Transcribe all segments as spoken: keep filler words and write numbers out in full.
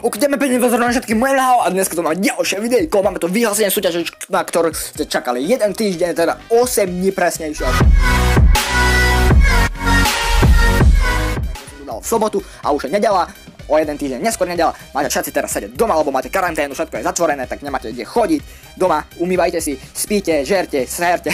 Ukudeme pekne pozornosť na všetkým moje a dneska tu máme ďalšie videjko, máme tu vyhlásenie súťaže, na ktorú ste čakali jeden týždeň, teda osem dní presnejšie. Dal v sobotu a už je nedeľa, o jeden týždeň neskôr nedeľa, máte všetci teraz sedieť doma, lebo máte karanténu, všetko je zatvorené, tak nemáte kde chodiť doma, umývajte si, spíte, žerte, serte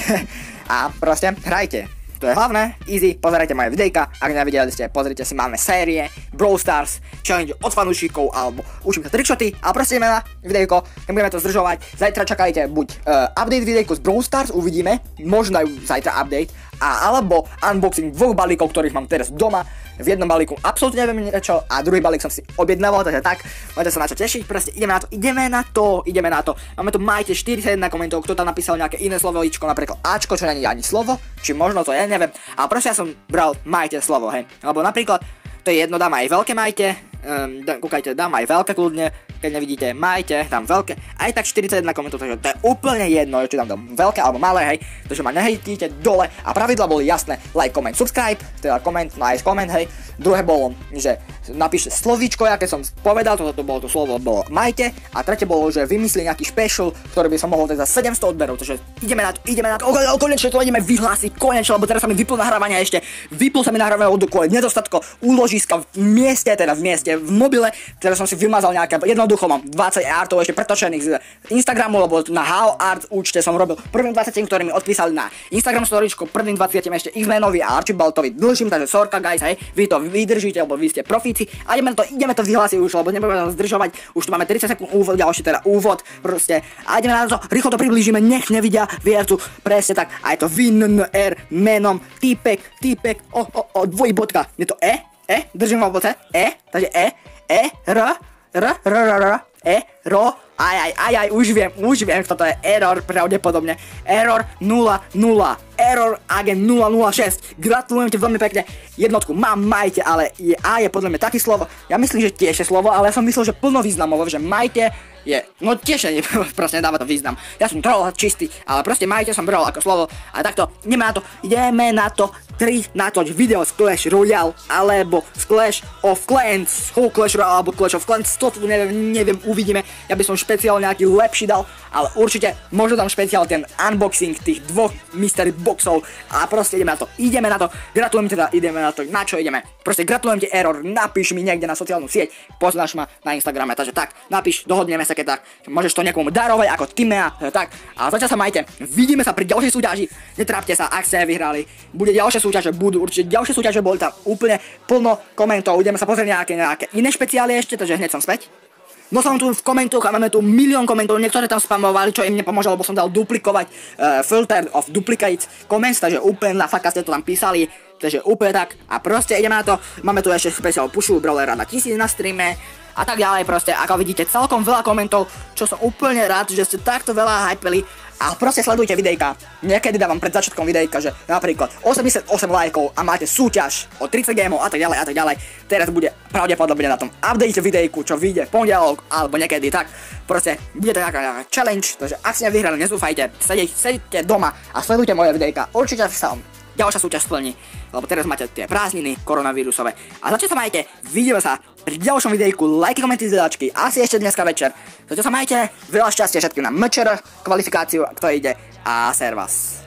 a proste hrajte. To je hlavné, easy, pozerajte moje videjka, ak nevideli ste, pozrite si, máme série, Brawl Stars, challenge od fanúšikov, alebo učím sa trickshoty, a proste ideme na videjko, nebudeme to zdržovať, zajtra čakajte buď uh, update videjko z Brawl Stars, uvidíme, možno aj zajtra update, a alebo unboxing dvoch balíkov, ktorých mám teraz doma, v jednom balíku absolútne neviem niečo a druhý balík som si objednával, takže tak, môžete sa na čo tešiť, proste ideme na to, ideme na to, ideme na to. Máme tu, majte štyridsaťjeden komentov, kto tam napísal nejaké iné slovíčko, napríklad Ačko, čo nie je ani slovo, či možno to je, neviem. A proste ja som bral majte slovo, hej. Alebo napríklad, to je jedno, dám aj veľké majte, um, kúkajte, dám aj veľké kľudne, keď nevidíte, majte, dám veľké, aj tak štyridsaťjeden komentov, takže to je úplne jedno, či tam dám veľké alebo malé, hej, takže ma nehejtíte dole a pravidla boli jasné, like, comment, subscribe, teda koment, nice comment, hej, druhé bolo, že napíšte slovíčko, aké som povedal, toto to bolo to slovo, bolo majte, a tretie bolo, že vymyslí nejaký special, ktorý by som mohol dať za sedemsto odberov, takže ideme na to, ideme na to, o, konečne to ideme vyhlásiť, konečne, lebo teraz sa mi vyplo nahrávania ešte, vyplo sa mi nahrávania od kvôli nedostatko úložiska v mieste, teda v mieste, v mobile, teraz som si vymazal nejaké, jednoducho mám dvadsať artov ešte pretočených z Instagramu, lebo na How Art účte som robil prvým dvadsiatim, ktorí mi odpísali na Instagram storyčko, prvým dvadsiatim ešte X-Manovi a Archibaldovi dlhším, takže sorka guys, hej, vy to vydržíte, lebo vy ste profíci a ideme to, ideme to vyhlásiť už, lebo nebudeme to zdržovať, už tu máme tridsať sekúnd úvod, ďalší teda úvod, proste, a ideme na to, rýchlo to priblížime, nech nevidia viercu, presne tak, a je to V N N R menom, týpek, týpek, o, o, o, dvojbodka, je to E, E, držím v oboce, E, takže E, E, R, R, R, R, R, E, R, aj, aj, aj, aj, už viem, už viem, kto to je, error pravdepodobne, error nula nula, error agent nula nula šesť, gratulujem ti veľmi pekne, jednotku mám, majte, ale je, A je podľa mňa taký slovo, ja myslím, že tiež je slovo, ale ja som myslel, že plno významové, že majte je, no tiež nie, proste nedáva to význam, ja som troll čistý, ale proste majte som bral ako slovo, a takto, ideme na to, ideme na to, tri natoč video z Clash Royale, alebo z Clash of Clans, oh, Clash Royale, alebo Clash of Clans, to tu neviem, neviem, uvidíme, ja by som špeciál nejaký lepší dal, ale určite možno dám špeciál ten unboxing tých dvoch mystery boxov, a proste ideme na to, ideme na to, gratulujem teda, ideme na to, na čo ideme, proste gratulujem ti error, napíš mi niekde na sociálnu sieť, poznáš ma na Instagrame, takže tak, napíš, dohodneme sa, keď tak, môžeš to niekomu darovať ako Timea, tak, a zatiaľ sa majte, vidíme sa pri ďalšej súťaži, netrápte sa, ak ste vyhrali, bude ďalšia súťaže, budú určite ďalšie súťaže, boli tam úplne plno komentov, ideme sa pozrieť nejaké, nejaké iné špeciály ešte, takže hneď som späť. No som tu v komentoch a máme tu milión komentov, niektoré tam spamovali, čo im nepomôže, lebo som dal duplikovať uh, filter of duplicate comments, takže úplne na faka ste to tam písali, takže úplne tak, a proste ideme na to, máme tu ešte špeciál Pushu Brawlera na tisíc na streame, a tak ďalej, proste, ako vidíte, celkom veľa komentov, čo som úplne rád, že ste takto veľa hypeli, a proste sledujte videjka, niekedy dávam pred začiatkom videjka, že napríklad osemdesiatosem lajkov a máte súťaž o tridsať gémov a tak ďalej a tak ďalej, teraz bude pravdepodobne na tom update videjku, čo vyjde v pondelok alebo niekedy, tak proste bude to nejaká challenge, takže ak ste nevyhrali, nezúfajte, sedíte doma a sledujte moje videjka, určite sa vám ďalšia súťaž splní, lebo teraz máte tie prázdniny koronavírusové. A zatiaľ sa majte, vidíme sa pri ďalšom videjku, lajky, komenty, zdačky, asi ešte dneska večer. Zatiaľ sa majte, veľa šťastia všetkým na mčer, kvalifikáciu, kto ide, a servas.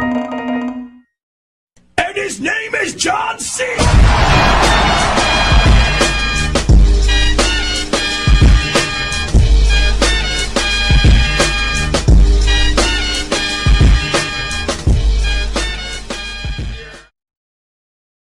And his name is John C.